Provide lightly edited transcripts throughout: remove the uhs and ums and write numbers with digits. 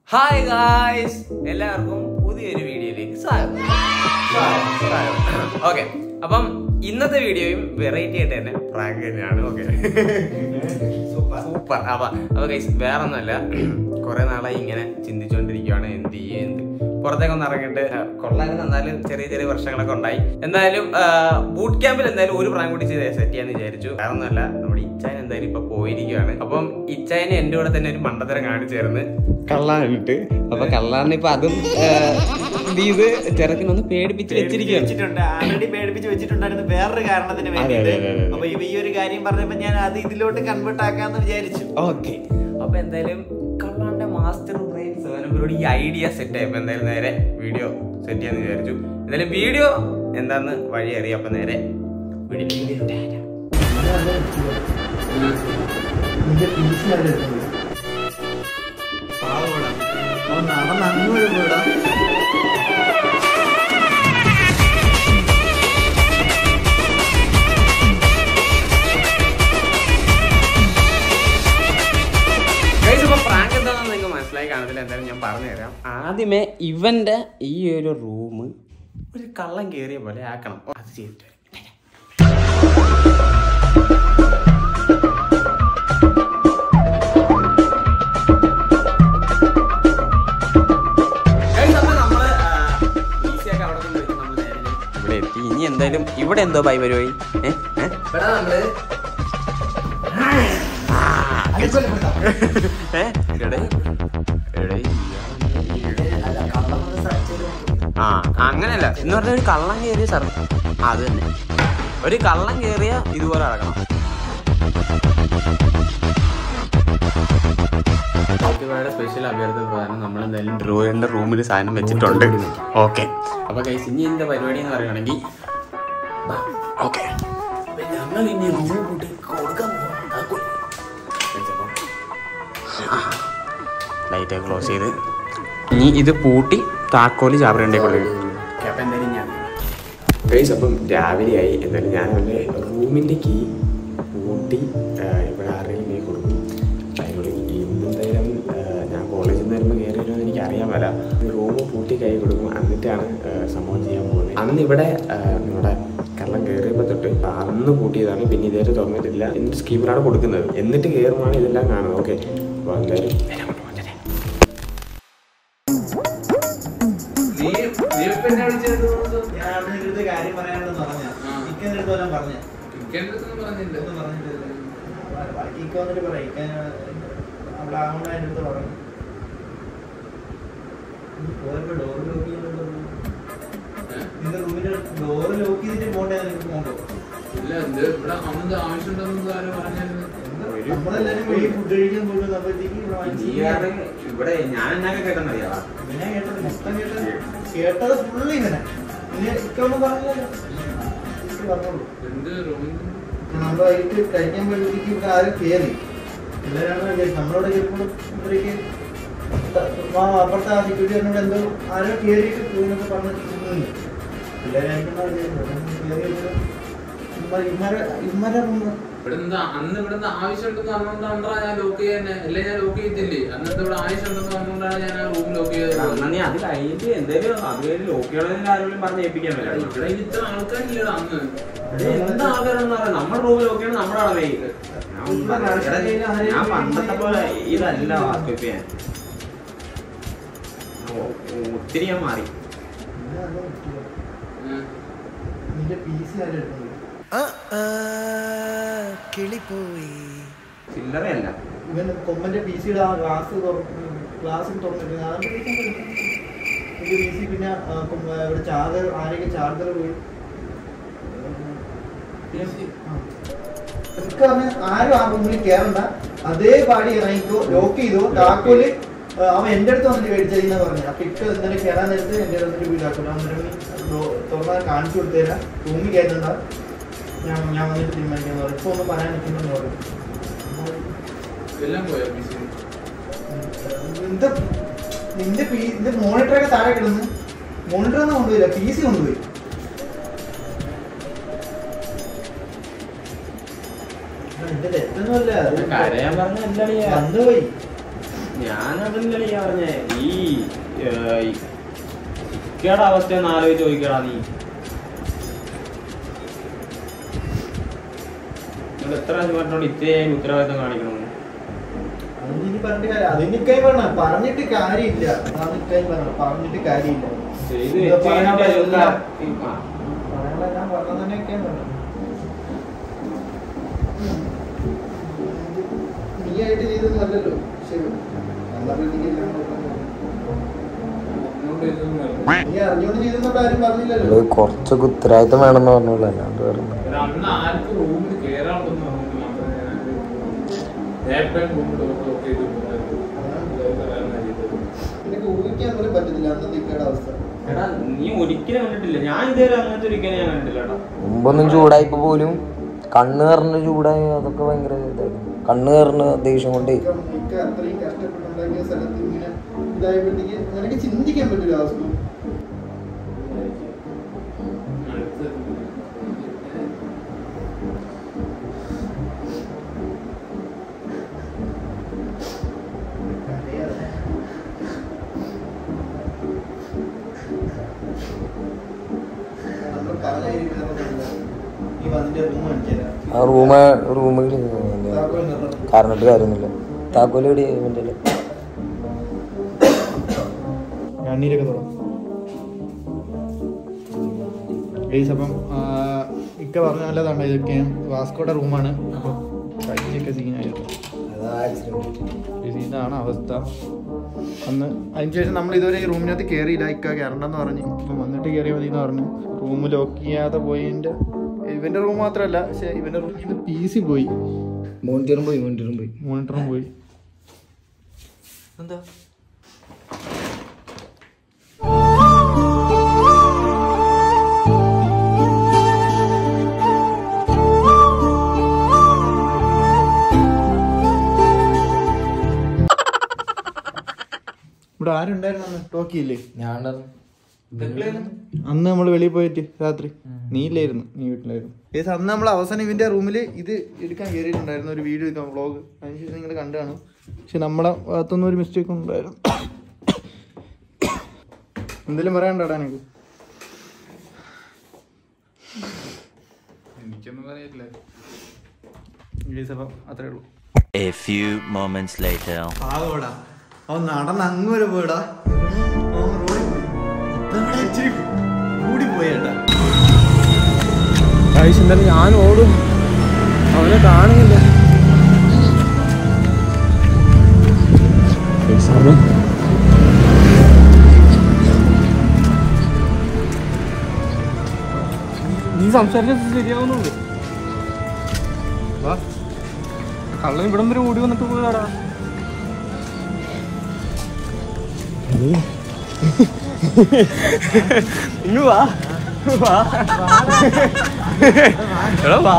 Hi guys, എല്ലാവർക്കും പുതിയൊരു വീഡിയോയിലേക്ക് സ്വാഗതം. ഓക്കെ, അപ്പം ഇന്നത്തെ വീഡിയോയും വെറൈറ്റി ആയിട്ട് തന്നെ പ്രാങ്ക് തന്നെയാണ്. Okay, super. അപ്പൊ ഗൈസ് വേറെ ഒന്നുമല്ല, കുറെ നാളായി ഇങ്ങനെ ചിന്തിച്ചുകൊണ്ടിരിക്കുകയാണ് എന്ത് ചെയ്യും, പുറത്തേക്കൊന്ന് ഇറങ്ങിയിട്ട് കൊള്ളാനും എന്നാലും ചെറിയ ചെറിയ പ്രശ്നങ്ങളൊക്കെ ഉണ്ടായി. എന്തായാലും ബൂട്ട് ക്യാമ്പിൽ എന്തായാലും ഒരു പ്രാങ്ക് കൂടി സെറ്റ് ചെയ്യാന്ന് വിചാരിച്ചു. വേറെ ഒന്നുമല്ല, നമ്മുടെ ഇച്ചായൻ എന്തായാലും ഇപ്പൊ പോയിരിക്കുകയാണ്. അപ്പം ഇച്ചായന് എന്റെ കൂടെ തന്നെ ഒരു മണ്ടത്തരം കാണിച്ചേർന്ന് കള്ളാനിട്ട്. അപ്പൊ കള്ളാറിന് ഇപ്പൊ അതും ഇത് ചെറുക്കിനൊന്ന് പേടിപ്പിച്ച് വെച്ചിരിക്കുന്നുണ്ട്. ആൾറെഡി പേടിപ്പിച്ച് വെച്ചിട്ടുണ്ടായിരുന്നു വേറൊരു കാരണത്തിന് വേണ്ടിയിട്ട്. അപ്പൊ ഈ ഒരു കാര്യം പറഞ്ഞപ്പോ ഞാൻ അത് ഇതിലോട്ട് കൺവേർട്ട് ആക്കാന്ന് വിചാരിച്ചു. ഓക്കെ, അപ്പൊ എന്തായാലും കള്ളാന്റെ മാസ്റ്റർ പരിപാടി ഈ ഐഡിയ സെറ്റ് ആയപ്പോ എന്തായാലും നേരെ വീഡിയോ സെറ്റ് ചെയ്യാന്ന് വിചാരിച്ചു. എന്തായാലും വീഡിയോ എന്താന്ന് വഴി അറിയാം. അപ്പൊ നേരെ പ്രാങ്ക് എന്താണെന്ന് നിങ്ങൾക്ക് മനസ്സിലായി കാണത്തില്ല. എന്തായാലും ഞാൻ പറഞ്ഞുതരാം. ആദ്യമേ ഇവന്റെ ഈ ഒരു റൂം ഒരു കള്ളം കയറിയ പോലെ ആക്കണം. അത് ചെയ്തിട്ട് ഇവിടെ എത്തി. ഇനി എന്തായാലും ഇവിടെ എന്തോ ബൈ പരിപാടി അങ്ങനെയല്ല എന്ന് പറഞ്ഞ ഒരു കള്ളം കയറിയ സർവീസ്. അത് തന്നെ, ഒരു കള്ളം കയറിയ ഇതുപോലെ നടക്കണം. സ്പെഷ്യൽ അഭ്യർത്ഥന പ്രകാരം നമ്മൾ എന്തായാലും ഡ്രോയിന്റെ റൂമിൽ സാധനം വെച്ചിട്ടുണ്ട്. ഓക്കെ, അപ്പൊ ഗൈസ് ഇനി എന്താ പരിപാടി എന്ന് പറയുകയാണെങ്കിൽ ഓക്കെ, ഞങ്ങൾ ഇനി റൂം കൂട്ടി കൊടുക്കാൻ ലൈറ്റ് ക്ലോസ് ചെയ്ത് ഇനി ഇത് പൂട്ടി താക്കോല് ചാവറേണ്ടേ കൊള്ളു. അപ്പം എന്തായാലും ഞാൻ ഗൈസ് അപ്പം രാവിലെയായി. എന്തായാലും ഞാൻ എൻ്റെ റൂമിൻ്റെ കീ പൂട്ടി ഇവിടെ ആരെങ്കിലും കൊടുക്കും. അതിനോട് ഇന്നെന്തായാലും ഞാൻ കോളേജിൽ നിന്ന് വരുമ്പോൾ കയറി വരുമെന്ന് എനിക്ക് അറിയാൻ പറ്റില്ല. റൂം പൂട്ടി കൈ കൊടുക്കും, എന്നിട്ടാണ് സംഭവം ചെയ്യാൻ പോകുന്നത്. അന്ന് ഇവിടെ നമ്മുടെ കള്ളം കയറിയപ്പോൾ തൊട്ട് അന്ന് പൂട്ടിയതാണ്. പിന്നെ ഇതേവരെ തുറന്നിട്ടില്ല. എന്നിട്ട് സ്കീമറാണ് കൊടുക്കുന്നത്. എന്നിട്ട് കയറുമ്പോഴാണ് ഇതെല്ലാം കാണുന്നത്. ഓക്കെ, അപ്പോൾ എന്തായാലും കാര്യം പറയാനുണ്ടെന്ന് പറഞ്ഞ ചിക്കൻ എടുത്ത് വരാൻ പറഞ്ഞ ബാക്കി വന്നിട്ട് പറയാം. അവിടെ ആവണ്ട അതിൻ്റെ അടുത്ത് പറഞ്ഞു പോയപ്പോ ഡോറ് ലോക്ക് ചെയ്യുന്നുണ്ടോ? നിന്റെ റൂമിന്റെ ഡോറ് ലോക്ക് ചെയ്തിട്ട് പോകണ്ടേ? നിനക്ക് പോകണ്ടോ? നമ്മളെല്ലാരും വെളി ഫുഡ് കഴിക്കാൻ പോയിട്ട് ഇവിടെ ഞാൻ എന്നൊക്കെ കേട്ടെന്നറിയാം. പിന്നെ കേട്ടത് മൊത്തം കേട്ടത് ഫുള്ള് ഇങ്ങനെ. പിന്നെ ഇക്കൊന്നും പറഞ്ഞില്ലല്ലോ, പറഞ്ഞോളൂ. നമ്മൾ വൈകിട്ട് കഴിക്കാൻ പോയപ്പോഴത്തേക്ക് ഇവിടെ ആരും കയറി എല്ലാവരാണ് നമ്മളോട് ചിലപ്പോൾ ഇവരേക്ക് അപ്പുറത്തെ ആ സെക്യൂരിറ്റിനോട് എന്തോ ആരോ കയറിയിട്ട് പോയിന്നൊക്കെ പറഞ്ഞിട്ടുണ്ട്. എല്ലാവരും ഇമ്മരെ അന്ന് ഇവിടുന്ന് ആവശ്യമുണ്ടെന്ന് പറഞ്ഞുകൊണ്ടാണ് ഞാൻ ലോക്ക് ചെയ്യാൻ. അല്ലെ ഞാൻ ലോക്ക് ചെയ്തില്ലേ? അന്നത്തെ ഇവിടെ ആവശ്യമുണ്ടെന്ന് പറഞ്ഞുകൊണ്ടാണ് ഞാൻ ആ റൂം ലോക്ക് ചെയ്തത്. അത് കഴിഞ്ഞിട്ട് എന്തെങ്കിലും അത് കഴിഞ്ഞ് ലോക്ക് ചെയ്യണമെന്ന് ആരെങ്കിലും പറഞ്ഞ് ഏൽപ്പിക്കാൻ പറ്റില്ല. ഇവിടെ ഇത്ര ആൾക്കാരില്ലടാ അന്ന്. എന്താ ആൾക്കാരെന്ന് പറയാം, നമ്മുടെ റൂമിൽ ലോക്ക് ചെയ്യണം, നമ്മുടെ അവിടെ ഞാൻ പണ്ടത്തെ പോലെ ഇതല്ല വാസ്തുപ്പ് ചെയ്യാൻ. ഒത്തിരി ഞാൻ മാറി. ചില്ലറയല്ല ഇവൻ കൊമ്പന്റെ പി സിയുടെ ആ ഗ്ലാസ് തുറന്നിട്ട് പി സി. പിന്നെ ഇവിടെ ചാർജർ ആരെങ്കിലും ചാർജർ പോയി ആരും ആ റൂമിൽ കയറണ്ട, അതേ പാടി ഇറങ്ങിക്കോ, ലോക്ക് ചെയ്തോ. താക്കോല് അവൻ എന്റെ അടുത്ത് വന്നിട്ട് മേടിച്ചതെന്ന് പറഞ്ഞു. അപ്പൊ ഇപ്പൊ എന്തായാലും കയറാൻ നേരത്ത് എന്റെ വന്നിട്ട് പോയി താക്കോല് തുറന്നാൽ കാണിച്ചു കൊടുത്തേരാ, റൂമിൽ കയറ്റണ്ട, ഞാൻ വന്നിട്ട് തീരുമാനിക്കാന്ന് പറഞ്ഞു. ഇപ്പൊ ഒന്നും പറയാൻ നിൽക്കുന്നെന്ന് പറഞ്ഞു. നിന്റെ മോണിറ്ററൊക്കെ താഴെ കിടന്ന് മോണിറ്ററൊന്നും കൊണ്ടുപോയില്ല, പി സി കൊണ്ടുപോയി. എന്റെ തെറ്റൊന്നുമല്ല, കരയാൻ പറഞ്ഞ വന്നുപോയി. ഞാനതല്ലേ പറഞ്ഞേ, ഈ ഇക്കയുടെ അവസ്ഥ ഒന്ന് ആലോചിച്ച് ചോദിക്കടാ നീ. നിങ്ങൾ എത്ര പറഞ്ഞോണ്ട് ഇത്രയും ഉത്തരവാദിത്തം കാണിക്കണമെന്ന്? പറഞ്ഞിട്ട് കാര്യമില്ല. പറഞ്ഞിട്ട് കാര്യമില്ല. നീയായിട്ട് ചെയ്തൊന്നല്ലല്ലോ. ശരി, നീ അറിഞ്ഞോണ്ട് ചെയ്തെന്നോട്ട് ആരും പറഞ്ഞില്ലല്ലോ. കുറച്ചൊക്കെ ഉത്തരവാദിത്തം വേണമെന്ന് പറഞ്ഞോളൂ, അല്ലാണ്ട് വേറെ ഊഹിക്കാൻ പോലും പറ്റത്തില്ല അന്നത്തെ ഇക്കയുടെ അവസ്ഥ. എടാ നീ ഒരിക്കലും കണ്ടിട്ടില്ല, ഞാൻ ഇതുവരെ അങ്ങനത്തെ ഒരിക്കലും ഞാൻ കണ്ടിട്ടില്ല കേട്ടോ. മുമ്പൊന്നും ചൂടായിപ്പോ പോലും കണ്ണ് കയറുന്ന ചൂടായി, അതൊക്കെ ഭയങ്കര ഇതായിരുന്നു. കണ്ണ് കയറുന്ന ദേഷ്യം കൊണ്ട് ഇക്ക അത്രയും കഷ്ടപ്പെട്ടുണ്ടാക്കിയ സ്ഥലത്ത് ഇങ്ങനെ ഇതായപ്പോഴത്തേക്ക് നിനക്ക് ചിന്തിക്കാൻ പറ്റില്ല അവസ്ഥ. ആ റൂമിൽ കാരണമായിട്ട് കാര്യമൊന്നുമില്ല. താക്കോല് എവിടെ ഇവൻ്റെ കണ്ണീരൊക്കെ തുടങ്ങും. അപ്പം ഇക്ക പറഞ്ഞ നല്ലതാണ്. ഇതൊക്കെ വാസ്കോയുടെ റൂമാണ്. അപ്പോൾ കഴിച്ചൊക്കെ സീനായിരുന്നു. ഇതാണ് അവസ്ഥ. അന്ന് അതിനുശേഷം നമ്മൾ ഇതുവരെ ഈ റൂമിനകത്ത് കയറിയില്ല. ഇക്ക കയറണ്ടെന്ന് പറഞ്ഞു. അപ്പം വന്നിട്ട് കയറിയാൽ മതി എന്ന് പറഞ്ഞു. റൂം ലോക്ക് ചെയ്യാതെ പോയതിൻ്റെ ഇവൻ്റെ റൂം മാത്രമല്ല, പക്ഷേ ഇവൻ്റെ റൂമിൽ നിന്ന് PC പോയി, മോണിറ്ററും പോയി. മോണിറ്ററും പോയി. എന്താ ഇവിടെ ആരുണ്ടായിരുന്നു അന്ന്? ടോക്കിയില്ലേ? ഞാൻ അന്ന് നമ്മൾ വെളിയിൽ പോയിട്ട് രാത്രി നീ ഇല്ലായിരുന്നു, നീ വീട്ടിലായിരുന്നു. അന്ന് നമ്മൾ അവസാനം ഇവന്റെ റൂമിൽ ഇത് എടുക്കാൻ കയറിയിട്ടുണ്ടായിരുന്നു, ഒരു വീഡിയോ എടുക്കാൻ, വ്ളോഗ്. അതിനുശേഷം നിങ്ങൾ കണ്ടാണ്. പക്ഷെ നമ്മളെ ഭാഗത്തൊന്നും ഒരു മിസ്റ്റേക്ക് ഉണ്ടായിരുന്നു. എന്തെങ്കിലും പറയാനുണ്ടോടാ എനിക്ക്? എനിക്കൊന്നും പറയില്ല. അത്രേ ഉള്ളൂ. A few moments later. ആകോടാ അവൻ നടന്ന് അങ്ങ് വരെ പോയടാ. കൂടി പോയേട്ടാ. എന്തായാലും ഞാൻ ഓടും, അവനെ കാണുന്നില്ല. നീ സംസാരിച്ചത് ശരിയാവുന്നുള്ളൂ. കള്ളൻ ഇവിടം വരെ ഓടി വന്നിട്ട് പോയതാടാ. ഇങ്ങ് വാ വാ എടാ വാ.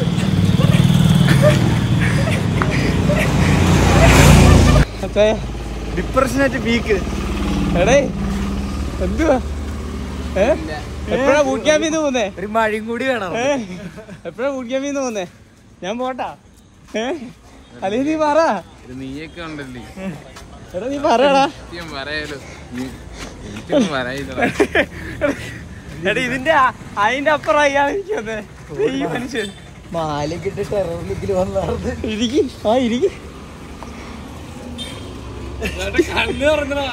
ഡിപ്രഷനായിട്ട് വീക്ക്. എടേ എന്തുവാ? എപ്പോഴാ ബൂട്ട് ക്യാമ്പിന്ന് പോന്നേ? ഒരു മഴയും കൂടി വേണം. എപ്പോഴാ ബൂട്ട് ക്യാമ്പിന്ന് പോന്നേ? ഞാൻ പോട്ടാ. അല്ലെങ്കിൽ നീ പറ. നീയൊക്കെ ഉണ്ടല്ലേ? എടാ നീ പറയടാ. പറയാലോ, എനിക്കൊന്നും പറയില്ല. എടാ ഇതിന്റെ അതിന്റെ അപ്പുറം അയാൾ ഇരിക്കുന്നേ ഈ മനുഷ്യൻ. മാലക്കിട്ട് ടെററിലേക്ക് വന്നാർന്ന്. ഇരിക്കും. ആ ഇരിക്കും. കണ്ണ് തുറക്കണ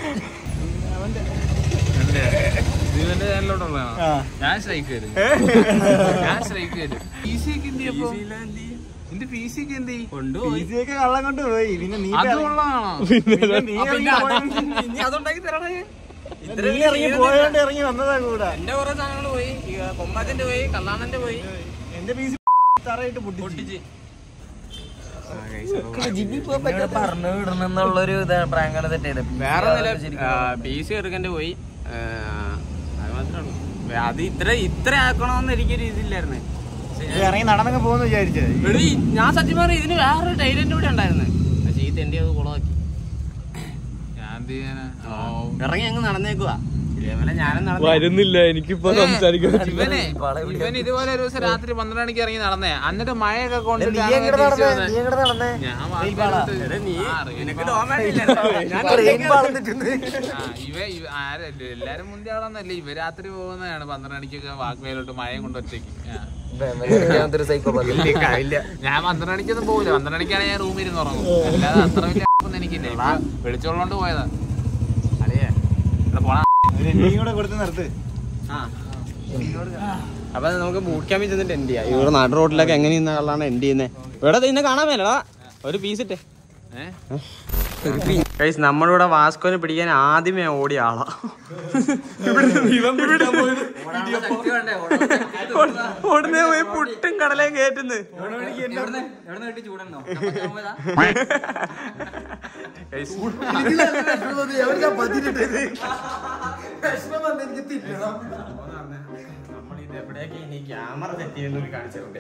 ഇവന്റെ ചാനലോട്ടുള്ളതാണോ? ഞാൻ സ്ട്രൈക്ക് വരും. ഞാൻ സ്ട്രൈക്ക് വരും. PC ഒക്കെ എന്ത് ചെയ്യും? എന്റെ PC ഒക്കെ എന്ത് ചെയ്യും? ഒക്കെ കള്ളം കൊണ്ട് പോയി. പിന്നെ നീ അത് കൊള്ളാണോ? അതുണ്ടാക്കി തരണേ. ഇറങ്ങി പോയോണ്ട് ഇറങ്ങി വന്നതാ കൂടെ. എന്റെ കുറെ സാധനങ്ങൾ പോയി. കൊമ്മാത്തിന്റെ പോയി, കള്ളാണന്റെ പോയി. എന്റെ PC തറയിട്ട് പൊട്ടിച്ച്. പറഞ്ഞു വിടണമെന്നുള്ളൊരു പ്രാങ്കാണ് സെറ്റ് ചെയ്തത്. വേറെ PC എടുക്കന്റെ പോയി. അത് മാത്രമേ ഉള്ളൂ. അത് ഇത്ര ആക്കണമെന്ന് എനിക്കൊരു ഇതില്ലായിരുന്നു. ഇറങ്ങി നടന്നൊക്കെ പോകുന്നു വിചാരിച്ചത്. ഞാൻ സത്യം പറഞ്ഞ ഇതിന് വേറൊരു ടൈലന്റ് കൂടെ ഉണ്ടായിരുന്നു. പക്ഷെ ഈ തെണ്ടി അത് കുളമാക്കി. ഞാൻ എന്ത് ചെയ്യാനാ? ഇറങ്ങി അങ്ങ് നടന്നേക്കുവാ. വരുന്നില്ല എനിക്കിപ്പോ സംസാരിക്കാൻ. ഇവൻ ഇതുപോലെ ഒരു ദിവസം രാത്രി 12 മണിക്ക് ഇറങ്ങി നടന്നേ. എന്നിട്ട് മഴയൊക്കെ കൊണ്ട് എല്ലാരും മുന്തിയ ആളൊന്നല്ലേ. ഇവ രാത്രി പോകുന്നതാണ് 12 മണിക്കൊക്കെ വാക്മയിലോട്ട് മഴയും കൊണ്ട് ഒറ്റയ്ക്ക്. ഞാൻ 12 മണിക്കൊന്നും പോകില്ല. 12 മണിക്കാണ് ഞാൻ റൂമിൽ ഇരുന്ന് ഉറങ്ങും. അല്ലാതെ അത്ര വലിയ എനിക്കില്ല. വിളിച്ചോളോണ്ട് പോയതാ. അപ്പൊ നമുക്ക് ബൂട്ട് ക്യാമ്പിൽ ചെന്നിട്ട് എൻഡ് ചെയ്യാം. ഇവിടെ നാട് റോഡിലൊക്കെ എങ്ങനെ ഇന്ന കള്ളാണ് എൻഡ് ചെയ്യുന്നത്. ഇവിടെ ഇന്നെ കാണാൻ മേലടാ ഒരു പീസ് ഇട്ടേ. നമ്മളിവിടെ വാസ്കോനെ പിടിക്കാൻ ആദ്യമേ ഓടിയ ആളാ. ഉടനെ പോയി പുട്ടും കടലയും കേറ്റുന്നു. നമ്മളിത് എവിടെയൊക്കെ ഇനി ക്യാമറ സെറ്റ് ചെയ്യുന്ന കാണിച്ചിട്ടുണ്ട്.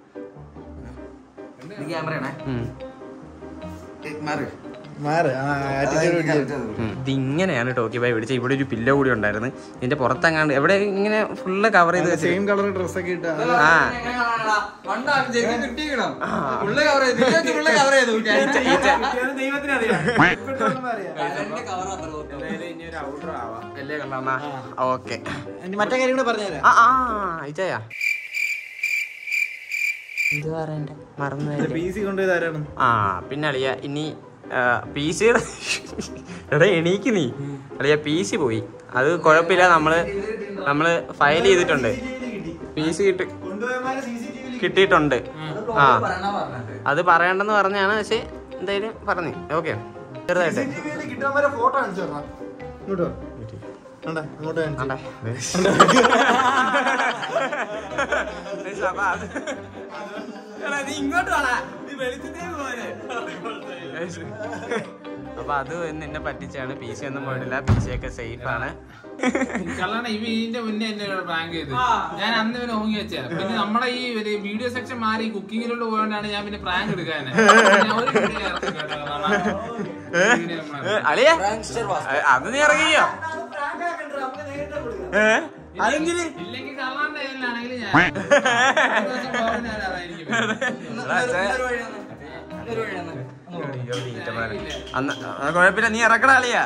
ഇതിങ്ങനെയാണ് ടോക്കി ബൈ പിടിച്ചത്. ഇവിടെ ഒരു പില്ലോ കൂടി ഉണ്ടായിരുന്നു. ഇതിന്റെ പുറത്തെങ്ങാണ്ട് എവിടെ ഇങ്ങനെ ഫുള്ള് കവർ ചെയ്ത് സെയിം കളർ ഡ്രസ്സൊക്കെ ഇട്ട് ഓക്കെ. മറ്റേ കാര്യം കൂടെ പറഞ്ഞുതരാം. ഇച്ചയാ ഇത് പറയണ്ട മറന്നു. പിന്നെ അളിയ ഇനി പി സി എടാ എണീക്ക് നീ അളിയ. പി സി പോയി. അത് കുഴപ്പമില്ല. നമ്മള് ഫയൽ ചെയ്തിട്ടുണ്ട്. പി സി കിട്ടിയിട്ടുണ്ട്. ആ അത് പറയണ്ടെന്ന് പറഞ്ഞാണ്. പക്ഷെ എന്തായാലും പറഞ്ഞു. ഓക്കെ ചെറുതായിട്ട് ഇങ്ങോട്ട് അപ്പൊ അത് എന്നെ പറ്റിച്ചാണ്. പി സി ഒന്നും പോയിട്ടില്ല. പി സി ഒക്കെ സേഫ് ആണ്. ഇതിന്റെ മുന്നേ എന്നെ പ്രാങ്ക് ചെയ്ത് ഞാൻ അന്ന് പിന്നെ ഓങ്ങി വെച്ച. പിന്നെ നമ്മുടെ ഈ വീഡിയോ സെക്ഷൻ മാറി കുക്കിങ്ങിലോട്ട് പോയോണ്ടാണ് ഞാൻ പിന്നെ പ്രാങ്ക് എടുക്കാൻ. അളിയ അത് നീ ഇറങ്ങിയോ? ഇല്ലെങ്കിൽ കള്ളാന്റെ കയ്യിലാണെങ്കിൽ ഞാൻ കുഴപ്പമില്ല. നീ ഇറക്കണ അളിയാ.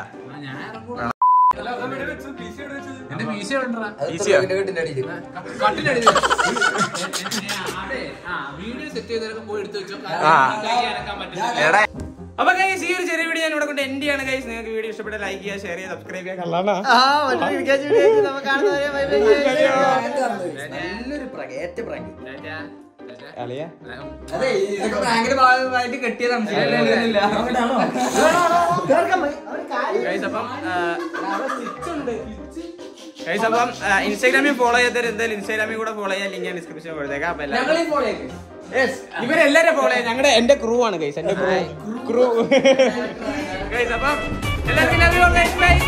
എന്റെ പീസ വീഡിയോ സെറ്റ് ചെയ്തൊക്കെ പോയി എടുത്തു വെച്ചോ. അപ്പൊ ഗൈസ് ഈ ഒരു ചെറിയ വീഡിയോ ഞാൻ ഇവിടെ കൊണ്ട് എൻഡ് ചെയ്യാണ്. ഗൈസ് നിങ്ങൾക്ക് വീഡിയോ ഇഷ്ടപ്പെട്ട ലൈക്ക് ചെയ്യുക, ഷെയർ ചെയ്യുക, സബ്സ്ക്രൈബ് ചെയ്യുക. കള്ളാണ് അപ്പം ഇൻസ്റ്റാഗ്രാമിൽ ഫോളോ ചെയ്തവർ എന്തായാലും ഇൻസ്റ്റാഗ്രാമിൽ കൂടെ ഫോളോ ചെയ്യാൻ ലിങ്ക് ഞാൻ ഡിസ്ക്രിപ്ഷനിൽ കൊടുത്തേക്കാം. അപ്പൊ ഇവരെല്ലാരും ഫോളോ ചെയ്യാം. ഞങ്ങളുടെ എന്റെ ക്രൂ ആണ് ഗൈസ്. എന്റെ ക്രൂ ഗൈസ്. അപ്പം എല്ലാവർക്കും